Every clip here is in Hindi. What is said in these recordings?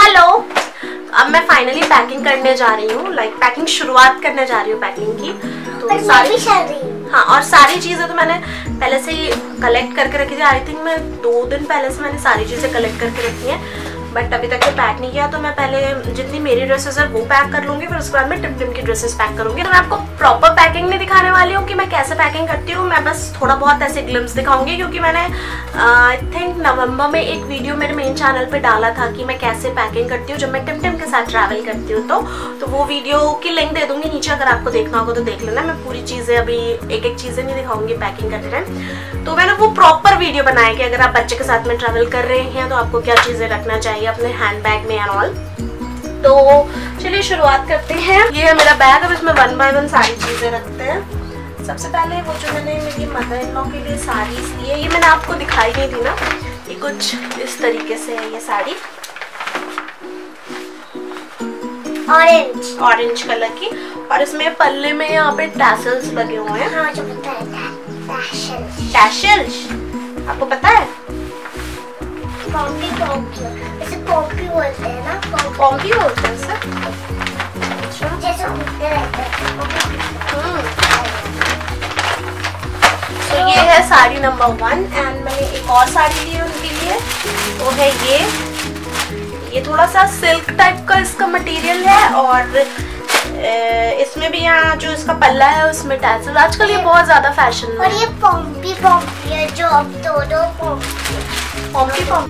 हेलो, अब मैं फाइनली पैकिंग करने जा रही हूँ, पैकिंग शुरुआत करने जा रही हूँ पैकिंग की। तो और सारी चीजें तो मैंने पहले से ही कलेक्ट करके रखी थी। आई थिंक मैं 2 दिन पहले से मैंने सारी चीजें कलेक्ट करके रखी हैं, बट अभी तक तो पैक नहीं किया। तो मैं पहले जितनी मेरी ड्रेसेस है वो पैक कर लूंगी, फिर उसके बाद मैं टिम की ड्रेसेस पैक करूंगी। तो मैं आपको प्रॉपर पैकिंग नहीं दिखाने वाली हूँ कि मैं कैसे पैकिंग करती हूँ, मैं बस थोड़ा बहुत ऐसे ग्लिम्स दिखाऊंगी, क्योंकि मैंने आई थिंक नवंबर में एक वीडियो मेरे मेन चैनल पे डाला था कि मैं कैसे पैकिंग करती हूँ जब मैं टिम के साथ ट्रैवल करती हूँ। तो वो वीडियो की लिंक दे दूंगी नीचे, अगर आपको देखना होगा तो देख लेना। मैं पूरी चीजें अभी एक चीजें नहीं दिखाऊंगी पैकिंग करते टाइम। तो मैंने वो प्रॉपर वीडियो बनाया कि अगर आप बच्चे के साथ में ट्रैवल कर रहे हैं तो आपको क्या चीजें रखना चाहिए अपने हैंड बैग में एंड ऑल। तो चलिए शुरुआत करते हैं। ये है मेरा बैग, अब इसमें 1 बाय 1 सारी चीजें रखते हैं। सबसे पहले वो जो मैंने मेरी मदर इन लॉ के लिए साड़ीज ली है, ये मैंने आपको दिखाई नहीं थी ना, ये कुछ इस तरीके से है ये साड़ी, ऑरेंज कलर की, और इसमें पल्ले में यहाँ पे टैसल्स लगे हुए हैं। हाँ, जो पता है, टैसल्स आपको पता है? पॉम्पी बोलते हैं ना, पॉम्पी बोलते हैं सर। जैसे घूमते रहते हैं। तो ये है साड़ी नंबर 1, एंड मैंने एक और साड़ी ली है उनके लिए, वो है ये थोड़ा सा सिल्क टाइप का इसका मटेरियल है, और इसमें भी यहाँ जो इसका पल्ला है उसमें टैसल। आजकल ये बहुत ज्यादा फैशन में। और ये पॉम्पी है, जो अब दो पॉम्पी।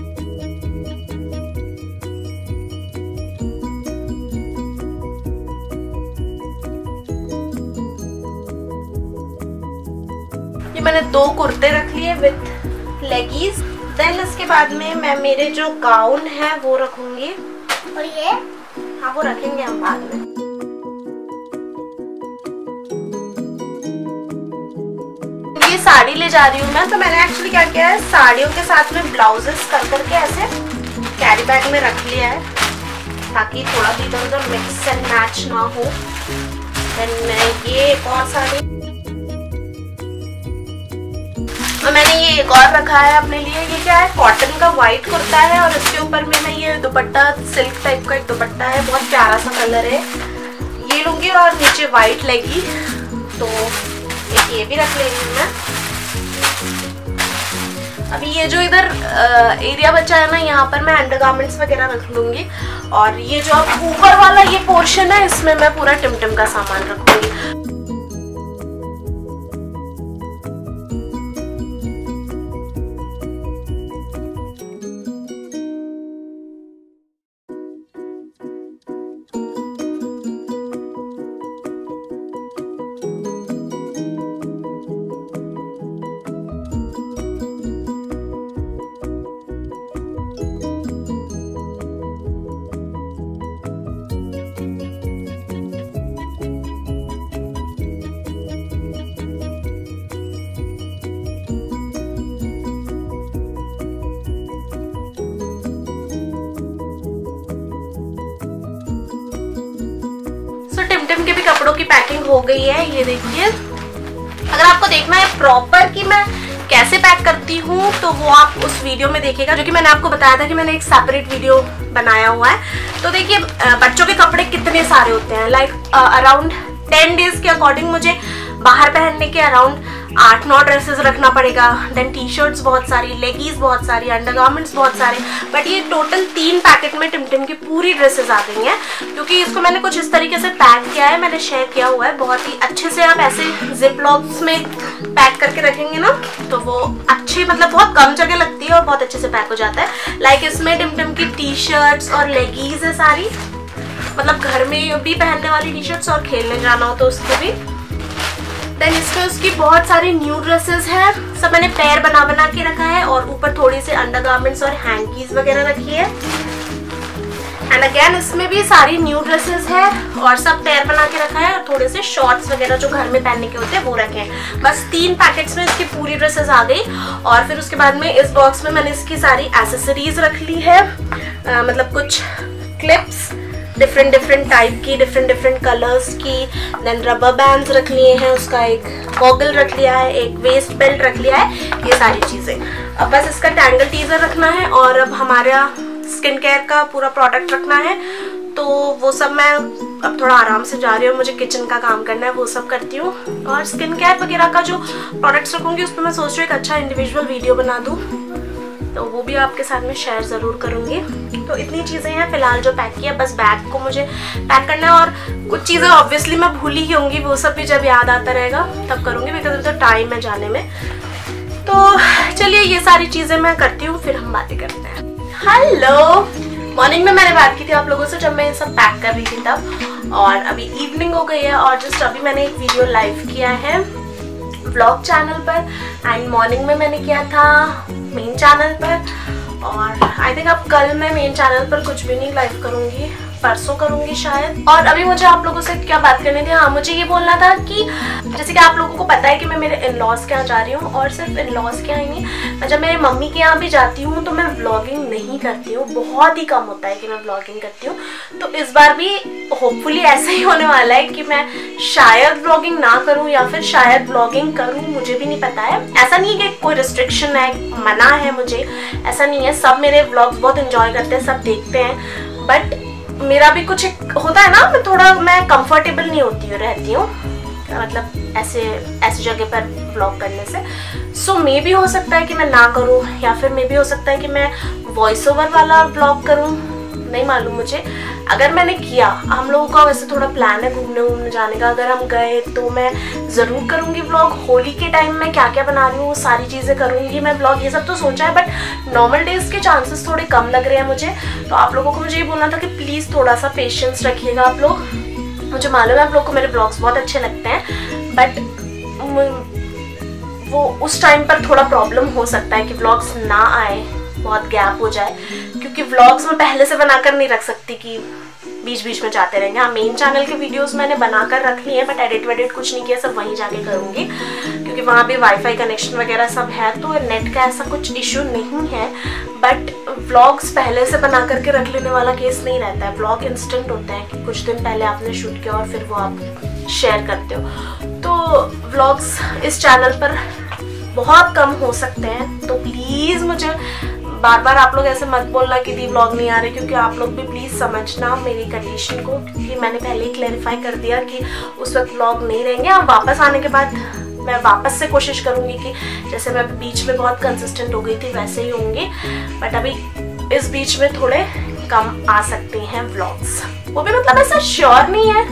ये मैंने 2 कुर्ते रख लिए विथ लेगीज। देन इसके बाद में मैं मेरे जो गाउन है वो रखूंगी, और ये हाँ वो रखेंगे हम बाद में। ये साड़ी ले जा रही हूँ मैं, तो मैंने एक्चुअली क्या किया है, साड़ियों के साथ में ब्लाउजेस कर करके ऐसे कैरी बैग में रख लिया है, ताकि थोड़ा भी इधर उधर मिक्स एंड मैच ना हो। देन ये एक और साड़ी, और मैंने ये एक और रखा है अपने लिए। ये क्या है, कॉटन का व्हाइट कुर्ता है, और इसके ऊपर में मैं ये दुपट्टा, सिल्क टाइप का एक दुपट्टा है, बहुत प्यारा सा कलर है, ये लूंगी, और नीचे व्हाइट लेगी। तो ये भी रख लेंगी मैं। अभी ये जो इधर एरिया बचा है ना, यहाँ पर मैं अंडरगारमेंट्स वगैरह रख लूंगी, और ये जो ऊपर वाला ये पोर्शन है, इसमें मैं पूरा टिम का सामान रखूंगी। टिम के भी कपड़ों की पैकिंग हो गई है, ये देखिए। अगर आपको देखना है प्रॉपर कि मैं कैसे पैक करती हूँ, तो वो आप उस वीडियो में देखिएगा, जो कि मैंने आपको बताया था कि मैंने एक सेपरेट वीडियो बनाया हुआ है। तो देखिए बच्चों के कपड़े कितने सारे होते हैं, अराउंड 10 डेज के अकॉर्डिंग मुझे बाहर पहनने के अराउंड 8-9 ड्रेसेस रखना पड़ेगा। देन टी शर्ट्स बहुत सारी, लेगीज बहुत सारी, अंडरगारमेंट्स बहुत सारे, बट ये टोटल 3 पैकेट में टिम की पूरी ड्रेसेस आ गई हैं, क्योंकि इसको मैंने कुछ इस तरीके से पैक किया है, मैंने शेयर किया हुआ है बहुत ही अच्छे से। आप ऐसे जिप लॉक्स में पैक करके रखेंगे ना, तो वो अच्छे, मतलब बहुत कम जगह लगती है और बहुत अच्छे से पैक हो जाता है। इसमें टिम की टी शर्ट्स और लेगीज है सारी, मतलब घर में भी पहनने वाली टी शर्ट्स, और खेलने जाना हो तो उसको भी। देन इसमें उसकी बहुत सारी न्यू ड्रेसेस हैं, सब मैंने पेयर बना के रखा है, और ऊपर थोड़ी से अंडरगारमेंट्स और हैंकीज वगैरह रखी है। एंड अगेन इसमें भी सारी न्यू ड्रेसेस है, और सब पेयर बना के रखा है, और थोड़े से शॉर्ट्स वगैरह जो घर में पहनने के होते हैं वो रखे हैं। बस 3 पैकेट्स में इसकी पूरी ड्रेसेस आ गई। और फिर उसके बाद में इस बॉक्स में मैंने इसकी सारी एक्सेसरीज रख ली है, मतलब कुछ क्लिप्स, डिफरेंट टाइप की, डिफरेंट कलर्स की। देन रबर बैंड्स रख लिए हैं, उसका एक गॉगल रख लिया है, एक वेस्ट बेल्ट रख लिया है, ये सारी चीज़ें। अब बस इसका टैंगल टीजर रखना है। और अब हमारा स्किन केयर का पूरा प्रोडक्ट रखना है, तो वो सब मैं अब थोड़ा आराम से जा रही हूँ। मुझे किचन का काम करना है, वो सब करती हूँ। और स्किन केयर वगैरह का जो प्रोडक्ट्स रखूँगी उस पर मैं सोच रही हूँ एक अच्छा इंडिविजुअल वीडियो बना दूँ, तो वो भी आपके साथ में शेयर ज़रूर करूँगी। तो इतनी चीज़ें हैं फ़िलहाल जो पैक किया, बस बैग को मुझे पैक करना है। और कुछ चीज़ें ऑब्वियसली मैं भूल ही होंगी, वो सब भी जब याद आता रहेगा तब करूँगी, बिकॉज तो टाइम है जाने में। तो चलिए ये सारी चीज़ें मैं करती हूँ, फिर हम बातें करते हैं। हेलो, मॉर्निंग में मैंने बात की थी आप लोगों से जब मैं ये सब पैक कर रही थी तब, और अभी इवनिंग हो गई है और जस्ट अभी मैंने एक वीडियो लाइव किया है व्लॉग चैनल पर, एंड मॉर्निंग में मैंने किया था मेन चैनल पर। और आई थिंक अब कल मैं मेन चैनल पर कुछ भी नहीं लाइव करूँगी, परसों करूँगी शायद। और अभी मुझे आप लोगों से क्या बात करनी थी, हाँ मुझे ये बोलना था कि जैसे कि आप लोगों को पता है कि मैं मेरे इन लॉज के यहाँ जा रही हूँ, और सिर्फ इन लॉज के यहाँ ही नहीं, मैं जब मेरे मम्मी के यहाँ भी जाती हूँ तो मैं व्लॉगिंग नहीं करती हूँ, बहुत ही कम होता है कि मैं व्लॉगिंग करती हूँ। तो इस बार भी होपफुली ऐसा ही होने वाला है कि मैं शायद व्लॉगिंग ना करूँ या फिर शायद व्लॉगिंग करूँ, मुझे भी नहीं पता है। ऐसा नहीं है कि कोई रिस्ट्रिक्शन है, मना है मुझे, ऐसा नहीं है। सब मेरे व्लॉग्स बहुत इंजॉय करते हैं, सब देखते हैं, बट मेरा भी कुछ होता है ना, मैं कंफर्टेबल नहीं रहती हूँ मतलब ऐसे जगह पर व्लॉग करने से। सो मे भी हो सकता है कि मैं ना करूँ, या फिर मे भी हो सकता है कि मैं वॉइस ओवर वाला व्लॉग करूँ, नहीं मालूम मुझे। अगर मैंने किया, हम लोगों का वैसे थोड़ा प्लान है घूमने जाने का, अगर हम गए तो मैं ज़रूर करूँगी व्लॉग। होली के टाइम में क्या क्या बना रही हूँ वो सारी चीज़ें करूँगी मैं व्लॉग, ये सब तो सोचा है, बट नॉर्मल डेज के चांसेस थोड़े कम लग रहे हैं मुझे। तो आप लोगों को मुझे ये बोलना था कि प्लीज़ थोड़ा सा पेशेंस रखिएगा आप लोग। मुझे मालूम है आप लोग को मेरे व्लॉग्स बहुत अच्छे लगते हैं, बट वो उस टाइम पर थोड़ा प्रॉब्लम हो सकता है कि व्लॉग्स ना आए, बहुत गैप हो जाए, क्योंकि व्लॉग्स मैं पहले से बनाकर नहीं रख सकती कि बीच बीच में जाते रहेंगे। हाँ, मेन चैनल के वीडियोस मैंने बनाकर रख लिए हैं, बट एडिट वेडिट कुछ नहीं किया, सब वहीं जाके करूँगी, क्योंकि वहाँ भी वाईफाई कनेक्शन वगैरह सब है, तो नेट का ऐसा कुछ इशू नहीं है। बट व्लॉग्स पहले से बना करके रख लेने वाला केस नहीं रहता है। व्लॉग इंस्टेंट होते हैं कि कुछ दिन पहले आपने शूट किया और फिर वो आप शेयर करते हो। तो व्लॉग्स इस चैनल पर बहुत कम हो सकते हैं, तो प्लीज़ मुझे बार बार आप लोग ऐसे मत बोलना कि दी व्लॉग नहीं आ रहे, क्योंकि आप लोग भी प्लीज़ समझना मेरी कंडीशन को, क्योंकि मैंने पहले ही क्लैरिफाई कर दिया कि उस वक्त व्लॉग नहीं रहेंगे। अब वापस आने के बाद मैं वापस से कोशिश करूँगी कि जैसे मैं बीच में बहुत कंसिस्टेंट हो गई थी वैसे ही होंगे, बट अभी इस बीच में थोड़े कम आ सकते हैं व्लॉग्स। वो भी मतलब ऐसा श्योर नहीं है,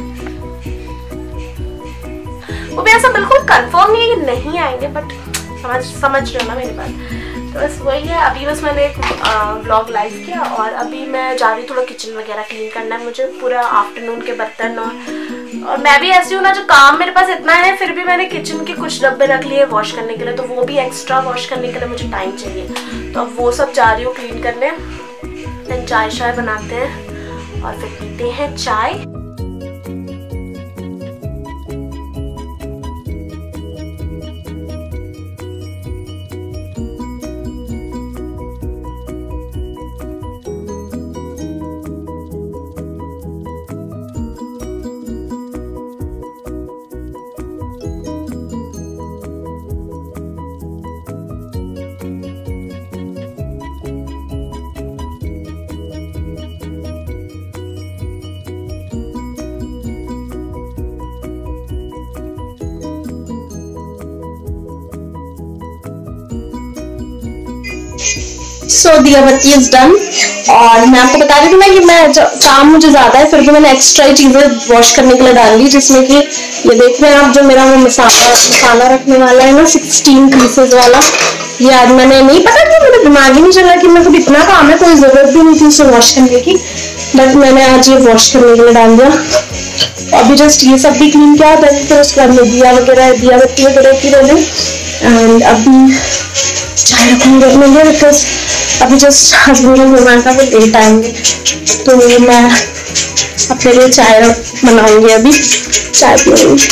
वो भी ऐसा बिल्कुल कंफर्म नहीं है कि नहीं आएंगे, बट समझ रहे हो ना मेरी बात। तो बस वही है। अभी बस मैंने एक व्लॉग लाइव किया और अभी मैं जा रही थोड़ा किचन वगैरह क्लीन करना है मुझे, पूरा आफ्टरनून के बर्तन। और मैं भी ऐसी हूँ ना, जो काम मेरे पास इतना है फिर भी मैंने किचन के कुछ डब्बे रख लिए वॉश करने के लिए, तो वो भी एक्स्ट्रा वॉश करने के लिए मुझे टाइम चाहिए, तो अब वो सब जा रही हूँ क्लीन करने। देन चाय शाय बनाते हैं और फिर पीते हैं चाय। सो दिया बत्ती इज डन। और मैं आपको बता रही थी ना कि मैं काम मुझे ज्यादा है, फिर भी मैंने एक्स्ट्रा चीजें वॉश करने के लिए डाल दी, जिसमें कि ये देख रहे हैं आप, जो मेरा वो मसाला रखने वाला है ना 16 पीसेस वाला, ये आज मैंने नहीं पता कि मेरे दिमाग ही नहीं चला कि मेरे को इतना काम है, कोई जरूरत भी नहीं थी उसे वॉश करने की, बट मैंने आज ये वॉश करने के लिए डाल दिया। अभी जस्ट ये सब भी क्लीन किया, फिर उसके बाद में दिया बत्ती वगैरह की मैंने, एंड अभी चाय रखूंगी अपने लिए, बिकॉज अभी जस्ट हस्बैंड का घूमने का भी लेट आएंगे, तो मैं अपने लिए चाय बनाऊंगी, अभी चाय पीऊंगी।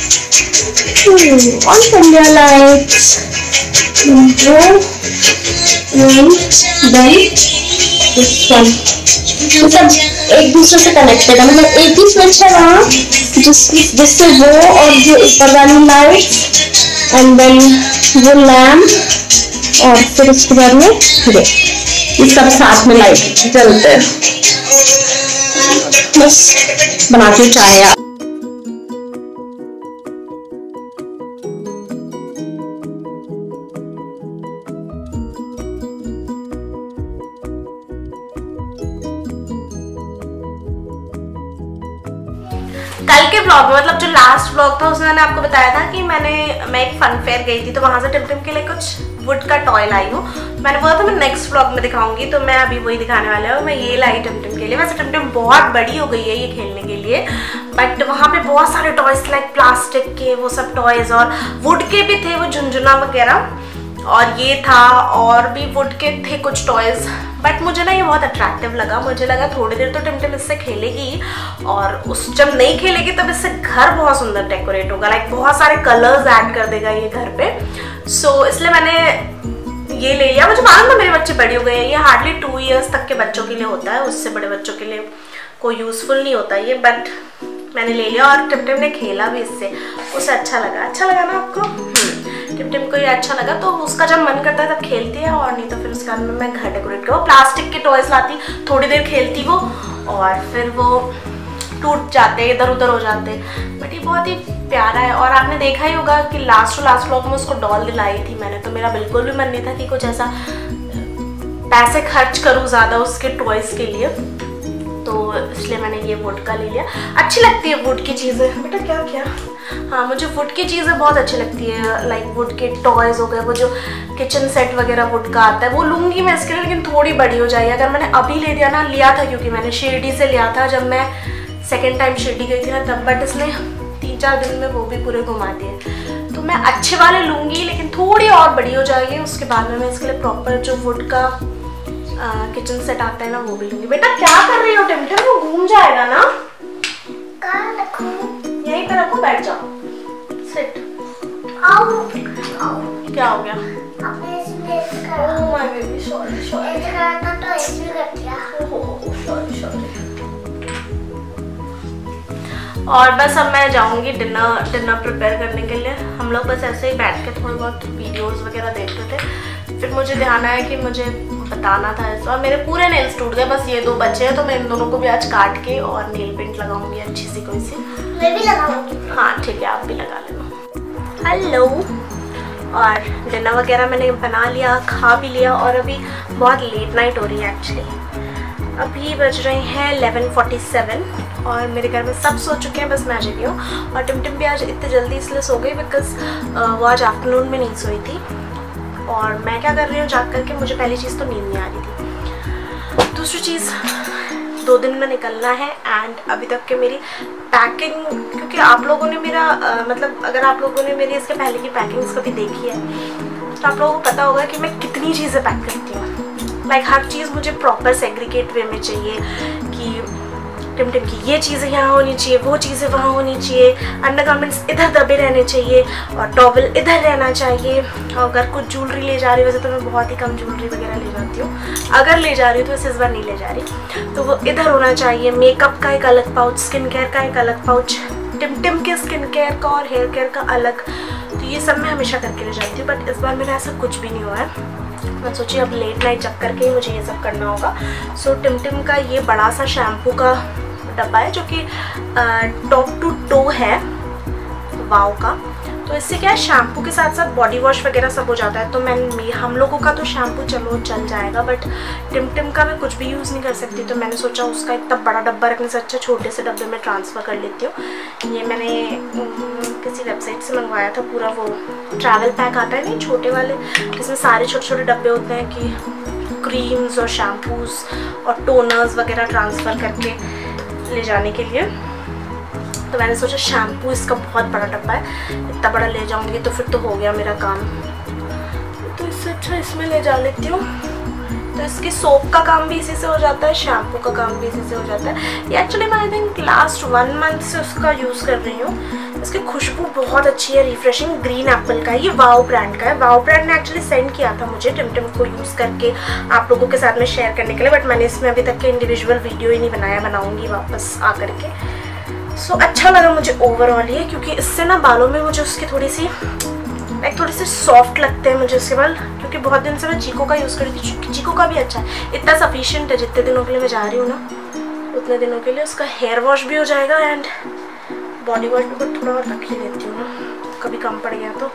ऑन कर लिया लाइट्स, सब एक दूसरे से कनेक्टेड है, मतलब एक ही स्विच है वहाँ जिससे वो और जो ऊपर वाली लाइट एंड देन वो लैम्प और फिर उसके बाद में ये सब साथ में लाइट जलते हैं। बस बनाती हूँ चाय यार। कल के ब्लॉग में, मतलब जो लास्ट ब्लॉग था उसमें मैंने आपको बताया था कि मैं एक फन फेयर गई थी, तो वहां से टिमटिम के लिए कुछ वुड का टॉय लाई हूँ। मैंने बोला था मैं नेक्स्ट ब्लॉग में दिखाऊंगी, तो मैं अभी वही दिखाने वाला हूँ। मैं ये लाई टिमटिम के लिए। वैसे टिमटिम बहुत बड़ी हो गई है ये खेलने के लिए, बट वहाँ पे बहुत सारे टॉयज लाइक प्लास्टिक के वो सब टॉयज और वुड के भी थे, वो झुंझुना वगैरह, और ये था, और भी वुड के थे कुछ टॉयज। बट मुझे ना ये बहुत अट्रैक्टिव लगा। मुझे लगा थोड़ी देर तो टिमटिम इससे खेलेगी, और जब नहीं खेलेगी तब इससे घर बहुत सुंदर डेकोरेट होगा, लाइक बहुत सारे कलर्स ऐड कर देगा ये घर पे। सो इसलिए मैंने ये ले लिया। मुझे मालूम था मेरे बच्चे बड़े हो गए हैं, ये हार्डली 2 इयर्स तक के बच्चों के लिए होता है, उससे बड़े बच्चों के लिए कोई यूजफुल नहीं होता ये, बट मैंने ले लिया। और टिमटिम ने खेला भी इससे, उसे अच्छा लगा ना आपको? टिमटिम को ये अच्छा लगा, तो उसका जब मन करता है तब खेलती है, और नहीं तो फिर उसके बाद में मैं घर डेकोरेट करूँ। प्लास्टिक के टॉयज लाती, थोड़ी देर खेलती वो, और फिर वो टूट जाते, इधर उधर हो जाते। बट ये बहुत ही प्यारा है। और आपने देखा ही होगा कि लास्ट व्लॉग में उसको डॉल दिलाई थी मैंने, तो मेरा बिल्कुल भी मन नहीं था कि कुछ ऐसा पैसे खर्च करूँ ज़्यादा उसके टॉयज के लिए, तो इसलिए मैंने ये वुड का ले लिया। अच्छी लगती है वुड की चीज़ें। बेटा क्या? हाँ, मुझे वुड की चीज़ें बहुत अच्छी लगती है, लाइक वुड के टॉयज हो गए, वो जो किचन सेट वगैरह वुड का आता है वो लूँगी मैं इसके लिए, लेकिन थोड़ी बड़ी हो जाएगी। अगर मैंने अभी लिया था क्योंकि मैंने शिरडी से लिया था जब मैं सेकेंड टाइम शिरडी गई थी ना तब, बट इसने 3-4 दिन में वो भी पूरे घुमा दिए। तो मैं अच्छे वाले लूँगी, लेकिन थोड़ी और बड़ी हो जाएगी, उसके बाद में मैं इसके लिए प्रॉपर जो वुड का किचन सेट आता है ना वो भी लूँगी। बेटा क्या कर रही हो टिमटिम? वो घूम जाएगा ना। कहाँ रखूं? यहीं पे रखो, बैठ जाओ, सिट। आओ। क्या हो गया? आपने इसमें करा। Oh my baby, sorry. ऐसे करना तो ऐसे कर दिया। सॉरी। और बस अब मैं जाऊंगी डिनर प्रिपेयर करने के लिए। हम लोग बस ऐसे ही बैठ के थोड़ी बहुत वीडियोस वगैरह देखते थे, फिर मुझे ध्यान आया कि मुझे बताना था ऐसा, और मेरे पूरे नेल्स टूट गए, बस ये 2 बचे हैं, तो मैं इन दोनों को भी आज काट के और नेल पेंट लगाऊंगी अच्छी सी कोई सी। मैं भी लगाऊंगी। हाँ ठीक है, आप भी लगा लेना। हेलो। और डिनर वगैरह मैंने बना लिया, खा भी लिया, और अभी बहुत लेट नाइट हो रही है एक्चुअली। अभी बज रहे हैं 11:47 और मेरे घर में सब सो चुके हैं, बस मैं जगी हूँ। और टिमटिम भी आज इतनी जल्दी इसलिए सो गई बिकॉज वो आज आफ्टरनून में नहीं सोई थी। और मैं क्या कर रही हूँ जाग करके, मुझे पहली चीज़ तो नींद नहीं आ रही थी, दूसरी चीज़ 2 दिन में निकलना है, एंड अभी तक के मेरी पैकिंग, क्योंकि आप लोगों ने मेरा मतलब अगर आप लोगों ने मेरी इसके पहले की पैकिंग्स कभी देखी है तो आप लोगों को पता होगा कि मैं कितनी चीज़ें पैक करती हूँ। लाइक हर चीज़ मुझे प्रॉपर सेग्रीगेट वे में चाहिए कि टिमटिम की ये चीज़ें यहाँ होनी चाहिए, वो चीज़ें वहाँ होनी चाहिए, अंडरगारमेंट्स इधर दबे रहने चाहिए, और टॉवल इधर रहना चाहिए। और अगर कुछ ज्वेलरी ले जा रही हूँ, वैसे तो मैं बहुत ही कम ज्वेलरी वगैरह ले जाती हूँ, अगर ले जा रही हूँ तो वैसे इस बार नहीं ले जा रही, तो वो इधर होना चाहिए। मेकअप का एक अलग पाउच, स्किन केयर का एक अलग पाउच, टिमटिम के स्किन केयर का और हेयर केयर का अलग, तो ये सब मैं हमेशा करके ले जाती हूँ। बट इस बार मेरा ऐसा कुछ भी नहीं हुआ है। मैं सोची अब लेट नाइट जग करके ही मुझे ये सब करना होगा। सो टिमटिम का ये बड़ा सा शैम्पू का डब्बा है जो कि टॉप टू टो है वाव का, तो इससे क्या है शैम्पू के साथ साथ बॉडी वॉश वगैरह सब हो जाता है। तो हम लोगों का तो शैम्पू चलो चल जाएगा, बट टिमटिम का मैं कुछ भी यूज़ नहीं कर सकती, तो मैंने सोचा उसका इतना बड़ा डब्बा रखने से अच्छा छोटे से डब्बे में ट्रांसफ़र कर लेती हूँ। ये मैंने किसी वेबसाइट से मंगवाया था, पूरा वो ट्रैवल पैक आता है नहीं छोटे वाले, जिसमें सारे छोटे छोटे डब्बे होते हैं कि क्रीम्स और शैम्पूज़ और टोनर्स वगैरह ट्रांसफ़र करके ले जाने के लिए। तो मैंने सोचा शैम्पू इसका बहुत बड़ा डब्बा है, इतना बड़ा ले जाऊंगी तो फिर तो हो गया मेरा काम, तो इससे अच्छा इसमें ले जा लेती हूँ। तो इसकी सोप का काम भी इसी से हो जाता है, शैम्पू का काम भी इसी से हो जाता है। ये एक्चुअली मैं आई थिंक लास्ट 1 मंथ से उसका यूज़ कर रही हूँ। इसकी खुशबू बहुत अच्छी है, रिफ्रेशिंग, ग्रीन एप्पल का है, ये वाव ब्रांड का है। वाव ब्रांड ने एक्चुअली सेंड किया था मुझे टिमटिम को यूज़ करके आप लोगों के साथ में शेयर करने के लिए, बट मैंने इसमें अभी तक के इंडिविजुअल वीडियो ही नहीं बनाया, बनाऊँगी वापस आ करके। सो अच्छा लगा मुझे ओवरऑल ये, क्योंकि इससे ना बालों में मुझे उसकी थोड़ी सी सॉफ्ट लगते हैं मुझे उसके बाल, क्योंकि क्योंकि बहुत दिन से मैं चीको का यूज़ कर रही थी। चीको का भी अच्छा है, इतना सफिशिएंट है। जितने दिनों के लिए मैं जा रही हूँ ना उतने दिनों के लिए उसका हेयर वॉश भी हो जाएगा एंड बॉडी वॉश भी थोड़ा और रख ही लेती हूँ ना, कभी कम पड़ गया तो।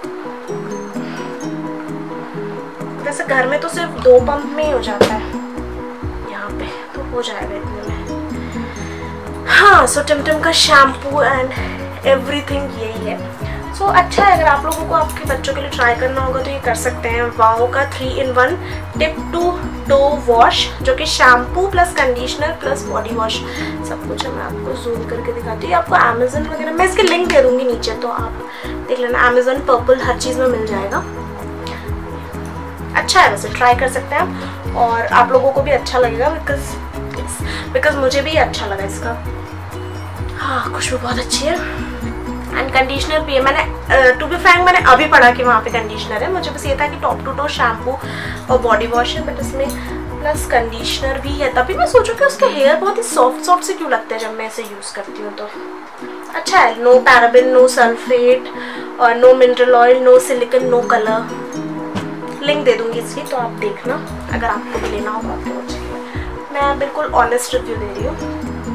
वैसे घर में तो सिर्फ 2 पंप में ही हो जाता है, यहाँ पे तो हो जाएगा इतने में। हाँ, सो टिमटिम का शैम्पू एंड एवरीथिंग यही है। सो अच्छा है, अगर आप लोगों को आपके बच्चों के लिए ट्राई करना होगा तो ये कर सकते हैं। वाओ का 3-in-1 tip to to wash, जो कि shampoo plus conditioner plus body wash सब कुछ है। मैं आपको जूम करके दिखाती हूँ। आपको अमेजन वगैरह, मैं इसके लिंक दे दूँगी नीचे, तो आप देख लेना। अमेजन, पर्पल, हर चीज़ में मिल जाएगा। अच्छा है, वैसे ट्राई कर सकते हैं आप, और आप लोगों को भी अच्छा लगेगा बिकॉज मुझे भी अच्छा लगा इसका। हाँ, खुशबू बहुत अच्छी है एंड कंडीशनर भी है। मैंने टू बी फ्रैंक मैंने अभी पढ़ा कि वहाँ पे कंडीशनर है। मुझे बस ये था कि टॉप टू टो शैम्पू और बॉडी वॉश है, बट इसमें प्लस कंडीशनर भी है। तभी मैं सोचूं कि उसके हेयर बहुत ही सॉफ्ट से क्यों लगते हैं जब मैं इसे यूज़ करती हूँ। तो अच्छा है, नो पैराबिन, नो सल्फेट और no mineral oil, no silicone, no colour. Link दे दूँगी इसकी, तो आप देखना अगर आपको भी लेना होगा तो। मैं बिल्कुल ऑनेस्ट रिव्यू दे रही हूँ।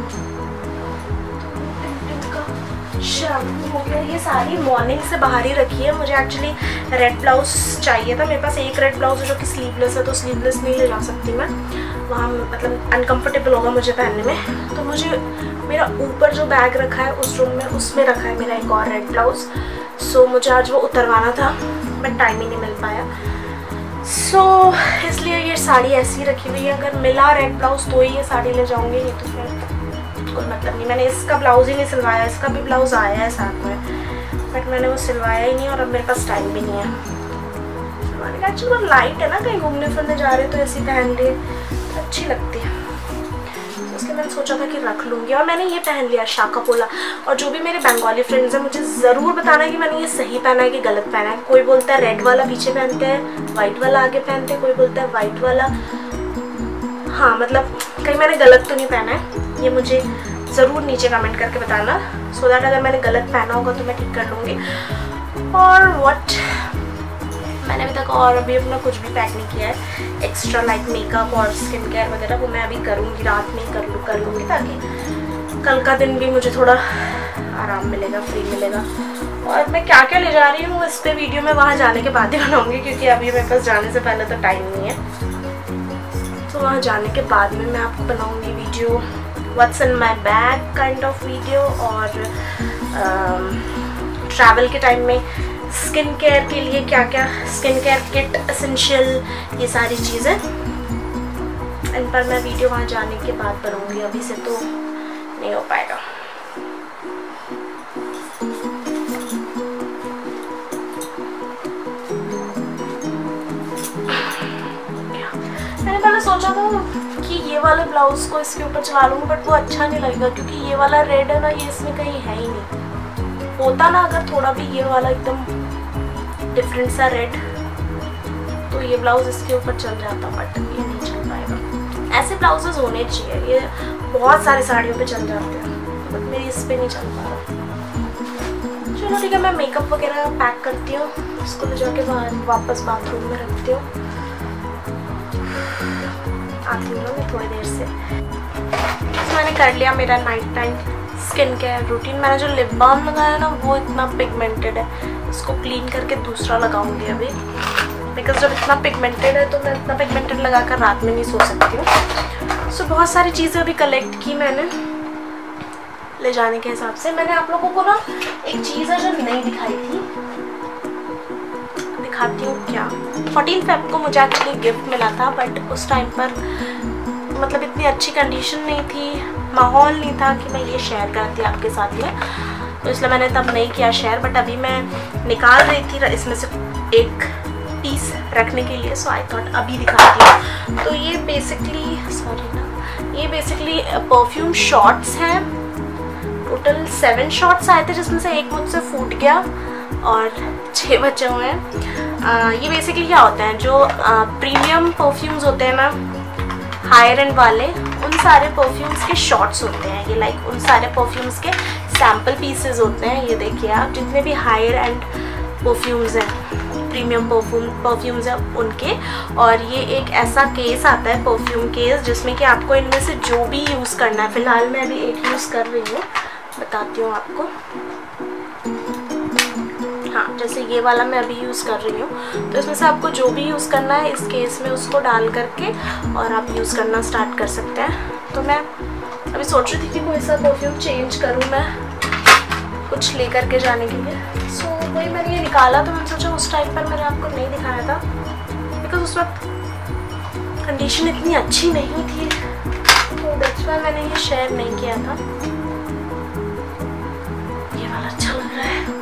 शैम्पू हो गया, ये सारी मॉर्निंग से बाहर ही रखी है। मुझे एक्चुअली रेड ब्लाउज चाहिए था, मेरे पास एक रेड ब्लाउज है जो कि स्लीवलेस है, तो स्लीवलेस नहीं ले जा सकती मैं, वहाँ मतलब अनकंफर्टेबल होगा मुझे पहनने में। तो मुझे मेरा ऊपर जो बैग रखा है उस रूम में, उसमें रखा है मेरा एक और रेड ब्लाउज। सो मुझे आज वो उतरवाना था, बट टाइम ही नहीं मिल पाया। सो इसलिए ये साड़ी ऐसी रखी हुई है। अगर मिला रेड ब्लाउज तो ही ये साड़ी ले जाऊँगी, नहीं तो फिर कोई मतलब नहीं। मैंने इसका ब्लाउज ही नहीं सिलवाया, इसका भी ब्लाउज आया है साथ में, बट मैंने वो सिलवाया ही नहीं, और अब मेरे पास टाइम भी नहीं है सिलवाने का। एक्चुअली बहुत लाइट है ना, कहीं घूमने फिरने जा रहे तो ऐसी पहन लिए अच्छी लगती है, तो इसलिए मैंने सोचा था कि रख लूँगी। और मैंने ये पहन लिया शाका पोला। और जो भी मेरे बंगाली फ्रेंड्स हैं, मुझे ज़रूर बताना है कि मैंने ये सही पहना है कि गलत पहना है। कोई बोलता है रेड वाला पीछे पहनते हैं, वाइट वाला आगे पहनते हैं, कोई बोलता है वाइट वाला। हाँ, मतलब कहीं मैंने गलत तो नहीं पहना है, ये मुझे ज़रूर नीचे कमेंट करके बताना, सो दैट अगर मैंने गलत पहना होगा तो मैं ठीक कर लूँगी। और व्हाट, मैंने अभी तक और अभी अपना कुछ भी पैक नहीं किया है एक्स्ट्रा, लाइक मेकअप और स्किन केयर वगैरह, वो मैं अभी करूँगी, रात में कर लूँगी, ताकि कल का दिन भी मुझे थोड़ा आराम मिलेगा, फ्री मिलेगा। और मैं क्या क्या ले जा रही हूँ इस पर वीडियो में वहाँ जाने के बाद ही बनाऊँगी, क्योंकि अभी मेरे पास जाने से पहले तो टाइम नहीं है। तो वहाँ जाने के बाद में मैं आपको बनाऊँगी video, what's in my bag kind of video, और ट्रैवल के टाइम में स्किन केयर के लिए क्या क्या, स्किन केयर किट एसेंशियल, ये सारी चीज़ें इन पर मैं वीडियो वहाँ जाने के बाद बनाऊँगी, अभी से तो नहीं हो पाएगा। मैंने पहले सोचा था कि ये वाले ब्लाउज को इसके ऊपर चला लूँगी, बट वो अच्छा नहीं लगेगा, क्योंकि ये वाला रेड है ना, ये इसमें कहीं है ही नहीं। होता ना अगर थोड़ा भी ये वाला एकदम डिफरेंट सा रेड, तो ये ब्लाउज इसके ऊपर चल जाता, बट ये नहीं चल पाएगा। ऐसे ब्लाउजेस होने चाहिए, ये बहुत सारी साड़ियों पे चल जाते हैं, बट मेरी इस पर नहीं चल पा रहा। चलो ठीक है, मैं मेकअप वगैरह पैक करती हूँ, इसको ले जाके वापस बाथरूम में रखती हूँ। आती हूँ ना मैं थोड़ी देर से। तो मैंने कर लिया मेरा night time skin care routine. मैंने जो लिप बाम लगाया ना, वो इतना पिगमेंटेड है, इसको क्लीन करके दूसरा लगाऊंगी अभी, बिकॉज जब इतना पिगमेंटेड है तो मैं इतना पिगमेंटेड लगाकर रात में नहीं सो सकती हूँ। सो बहुत सारी चीज़ें अभी कलेक्ट की मैंने ले जाने के हिसाब से। मैंने आप लोगों को ना एक चीज़ है जो नहीं दिखाई थी, दिखाती हूँ क्या। 14 फेब को मुझे एक्चुअली गिफ्ट मिला था, बट उस टाइम पर मतलब इतनी अच्छी कंडीशन नहीं थी, माहौल नहीं था कि मैं ये शेयर करती आपके साथ में, तो इसलिए मैंने तब नहीं किया शेयर। बट अभी मैं निकाल रही थी इसमें से एक पीस रखने के लिए, सो आई थॉट अभी दिखाती हूँ। तो ये बेसिकली ये बेसिकली परफ्यूम शॉट्स हैं। टोटल 7 शॉट्स आए थे, जिसमें से एक मुझसे फूट गया और 6 बचे हुए हैं। ये बेसिकली क्या होते हैं, जो प्रीमियम परफ्यूम्स होते हैं ना, हायर एंड वाले, उन सारे परफ्यूम्स के शॉट्स होते हैं ये, उन सारे परफ्यूम्स के सैम्पल पीसेस होते हैं। ये देखिए आप, जितने भी हायर एंड परफ्यूम्स हैं, प्रीमियम परफ्यूम्स हैं उनके। और ये एक ऐसा केस आता है, परफ्यूम केस, जिसमें कि आपको इनमें से जो भी यूज़ करना है। फ़िलहाल मैं अभी एक यूज़ कर रही हूँ, बताती हूँ आपको। हाँ, जैसे ये वाला मैं अभी यूज़ कर रही हूँ, तो इसमें से आपको जो भी यूज़ करना है इस केस में उसको डाल करके और आप यूज़ करना स्टार्ट कर सकते हैं। तो मैं अभी सोच रही थी कि कोई सा परफ्यूम चेंज करूँ मैं कुछ लेकर के जाने के लिए। सो वही मैंने ये निकाला, तो मैंने सोचा उस टाइम पर मैंने आपको नहीं दिखाया था, बिकॉज उस वक्त कंडीशन इतनी अच्छी नहीं थी, तो दैट्स व्हाई मैंने ये शेयर नहीं किया था। ये वाला अच्छा लग रहा है,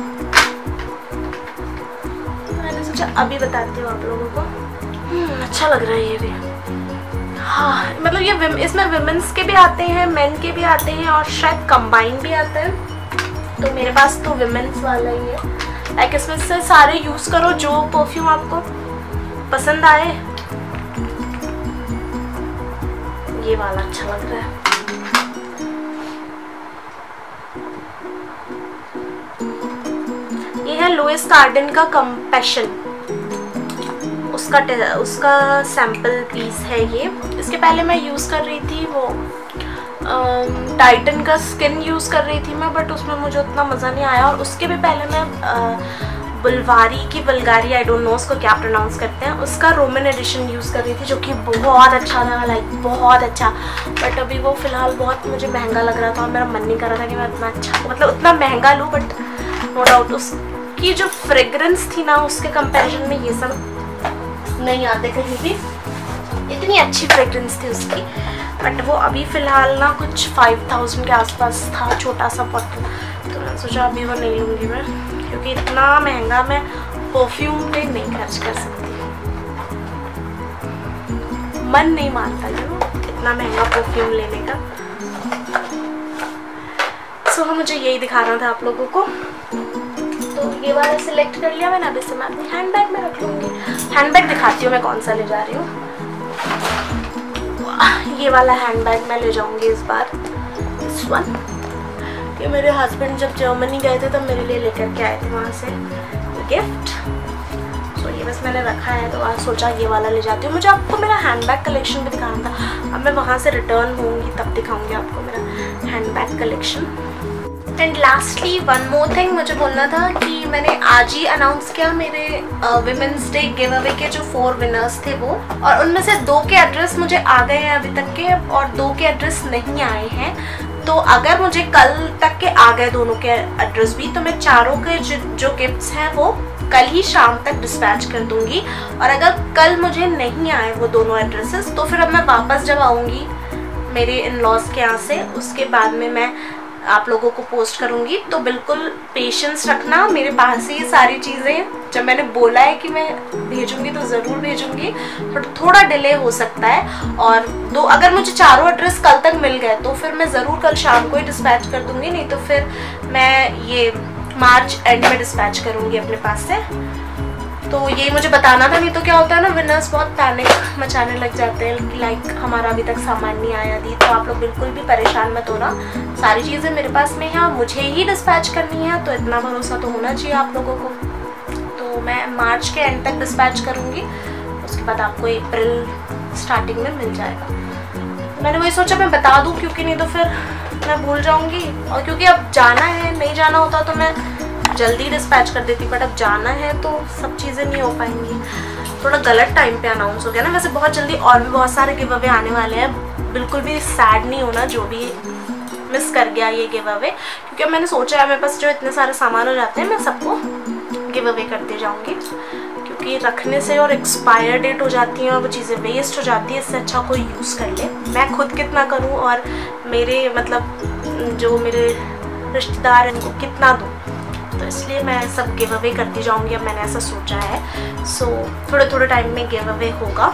मैंने सोचा अभी बताती हूँ आप लोगों को। अच्छा लग रहा है ये भी। हाँ, मतलब ये इसमें विमेंस के भी आते हैं, मेन के भी आते हैं और शायद कंबाइन भी आते हैं। तो मेरे पास तो विमेंस वाला ही है। लाइक इसमें से सारे यूज़ करो जो परफ्यूम आपको पसंद आए। ये वाला अच्छा लग रहा है। ये है लुइस कार्डिन का कंपैशन, उसका सैम्पल पीस है ये। इसके पहले मैं यूज़ कर रही थी वो टाइटन का स्किन यूज़ कर रही थी मैं, बट उसमें मुझे उतना मज़ा नहीं आया। और उसके भी पहले मैं बुल्गारी आई डोंट नो उसको क्या प्रोनाउंस करते हैं, उसका रोमन एडिशन यूज़ कर रही थी, जो कि बहुत अच्छा था, लाइक बहुत अच्छा। बट अभी वो फ़िलहाल बहुत मुझे महंगा लग रहा था और मेरा मन नहीं कर रहा था कि मैं इतना अच्छा, मतलब उतना महंगा लूँ। बट नो डाउट उसकी जो फ्रेगरेंस थी ना, उसके कंपैरिजन में ये सब नहीं आते कहीं भी, इतनी अच्छी फ्रेगरेंस थी उसकी। बट वो अभी फ़िलहाल ना कुछ 5000 के आसपास था, छोटा सा बॉटल। तो मैंने सोचा अभी वो नहीं लूँगी मैं, क्योंकि इतना महंगा मैं परफ्यूम पे नहीं खर्च कर सकती, मन नहीं मानता इतना महंगा परफ्यूम लेने का। सो मुझे यही दिखाना था आप लोगों को। तो ये वाला सिलेक्ट कर लिया मैंने, अब इसे मैं अपनी हैंडबैग में रख लूँगी। हैंडबैग दिखाती हूँ मैं कौन सा ले जा रही हूँ। ये वाला हैंडबैग मैं ले जाऊँगी इस बार, दिस वन। ये मेरे हस्बैंड जब जर्मनी गए थे तब मेरे लिए लेकर के आए थे वहाँ से गिफ्ट। तो ये बस मैंने रखा है, तो आज सोचा ये वाला ले जाती हूँ। मुझे आपको मेरा हैंडबैग कलेक्शन भी दिखाना था, अब मैं वहाँ से रिटर्न होंगी तब दिखाऊँगी आपको मेरा handbag collection. And lastly one more thing मुझे बोलना था कि मैंने आज ही अनाउंस किया मेरे विमेंस डे गिव अवे के जो 4 विनर्स थे वो, और उनमें से 2 के एड्रेस मुझे आ गए हैं अभी तक के, और 2 के एड्रेस नहीं आए हैं। तो अगर मुझे कल तक के आ गए दोनों के एड्रेस भी, तो मैं चारों के जो गिफ्ट्स हैं वो कल ही शाम तक डिस्पैच कर दूंगी। और अगर कल मुझे नहीं आए वो दोनों एड्रेसेस, तो फिर अब मैं वापस जब आऊँगी मेरे इन लॉज के यहाँ से, उसके बाद में मैं आप लोगों को पोस्ट करूंगी। तो बिल्कुल पेशेंस रखना, मेरे पास ही ये सारी चीज़ें, जब मैंने बोला है कि मैं भेजूंगी तो ज़रूर भेजूंगी, बट थोड़ा डिले हो सकता है। और अगर मुझे चारों एड्रेस कल तक मिल गए तो फिर मैं ज़रूर कल शाम को ही डिस्पैच कर दूंगी, नहीं तो फिर मैं ये मार्च एंड में डिस्पैच करूंगी अपने पास से। तो ये मुझे बताना था, नहीं तो क्या होता है ना, विनर्स बहुत पैनिक मचाने लग जाते हैं कि लाइक हमारा अभी तक सामान नहीं आया दी। तो आप लोग बिल्कुल भी परेशान मत होना, सारी चीज़ें मेरे पास में है, मुझे ही डिस्पैच करनी है, तो इतना भरोसा तो होना चाहिए आप लोगों को। तो मैं मार्च के एंड तक डिस्पैच करूँगी, उसके बाद आपको अप्रैल स्टार्टिंग में मिल जाएगा। मैंने वही सोचा मैं बता दूँ, क्योंकि नहीं तो फिर मैं भूल जाऊँगी, और क्योंकि अब जाना है, नहीं जाना होता तो मैं जल्दी डिस्पैच कर देती, बट अब जाना है तो सब चीज़ें नहीं हो पाएंगी। थोड़ा गलत टाइम पे अनाउंस हो गया ना। वैसे बहुत जल्दी और भी बहुत सारे गिव अवे आने वाले हैं, बिल्कुल भी सैड नहीं होना जो भी मिस कर गया ये गिव अवे, क्योंकि अब मैंने सोचा है मेरे पास जो इतने सारे सामान हो जाते हैं मैं सबको गिव अवे करते जाऊँगी, क्योंकि रखने से और एक्सपायर डेट हो जाती है और वो चीज़ें वेस्ट हो जाती है। इससे अच्छा कोई यूज़ कर ले। मैं खुद कितना करूँ और मेरे मतलब जो मेरे रिश्तेदार हैं उनको कितना दूँ, तो इसलिए मैं सब गिव अवे करती जाऊँगी। अब मैंने ऐसा सोचा है। सो थोड़े थोड़े टाइम में गिव अवे होगा।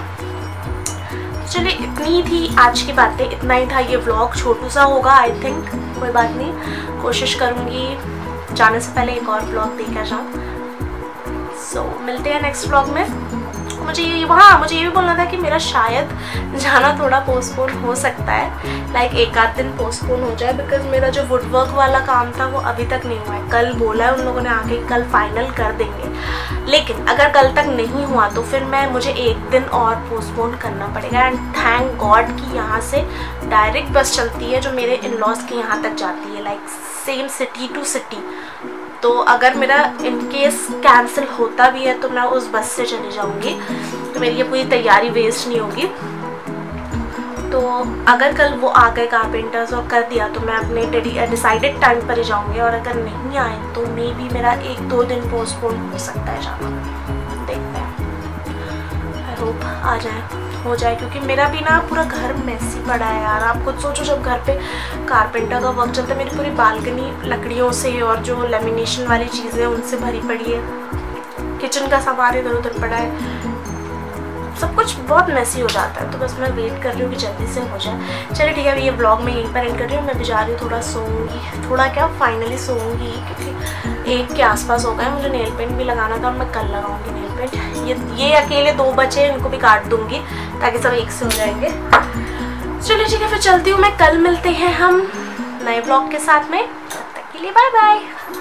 चलिए इतनी थी आज की बातें, इतना ही था ये व्लॉग। छोटू सा होगा आई थिंक, कोई बात नहीं, कोशिश करूँगी जाने से पहले एक और व्लॉग देकर जाऊँ। सो मिलते हैं नेक्स्ट व्लॉग में। मुझे ये भी बोलना था कि मेरा शायद जाना थोड़ा पोस्टपोन हो सकता है, लाइक एक आध दिन पोस्टपोन हो जाए, बिकॉज मेरा जो वुडवर्क वाला काम था वो अभी तक नहीं हुआ है। कल बोला है उन लोगों ने आके कल फाइनल कर देंगे, लेकिन अगर कल तक नहीं हुआ तो फिर मुझे एक दिन और पोस्टपोन करना पड़ेगा। एंड थैंक गॉड कि यहाँ से डायरेक्ट बस चलती है जो मेरे इन लॉज के यहाँ तक जाती है, like same city to city. तो अगर मेरा इन केस कैंसिल होता भी है तो मैं उस बस से चली जाऊंगी, तो मेरी ये पूरी तैयारी वेस्ट नहीं होगी। तो अगर कल वो आ गए कारपेंटर्स और कर दिया तो मैं अपने डिसाइडेड टाइम पर ही जाऊंगी, और अगर नहीं आए तो मे बी मेरा 1-2 दिन पोस्टपोन हो सकता है जाना, देखते हैं। आई होप आ जाए, हो जाए, क्योंकि मेरा भी ना पूरा घर मेसी पड़ा है यार। आप खुद सोचो, जब घर पे कारपेंटर का वर्क चलता है, मेरी पूरी बालकनी लकड़ियों से और जो लेमिनेशन वाली चीज़ें उनसे भरी पड़ी है, किचन का सामान इधर उधर पड़ा है, सब कुछ बहुत मेसी हो जाता है। तो बस मैं वेट कर रही हूँ कि जल्दी से हो जाए। चलिए ठीक है, अभी ये व्लॉग मैं यहीं पर एंड कर रही हूँ। मैं भी जा रही हूँ, थोड़ा सोऊंगी, थोड़ा क्या फाइनली सोऊंगी, क्योंकि 1 के आसपास हो गए। मुझे नेल पेंट भी लगाना था और मैं कल लगाऊंगी नेल पेंट। ये अकेले 2 बचे, इनको भी काट दूंगी ताकि सब एक से हो जाएंगे। चलिए ठीक है, फिर चलती हूँ मैं। कल मिलते हैं हम नए व्लॉग के साथ में, तब तक के लिए बाय बाय।